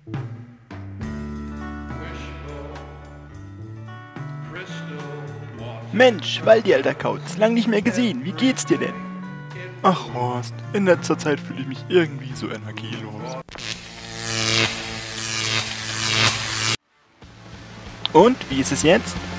Mensch, Waldi, alter Kauz, lang nicht mehr gesehen. Wie geht's dir denn? Ach Horst, in letzter Zeit fühle ich mich irgendwie so energielos. Und, wie ist es jetzt?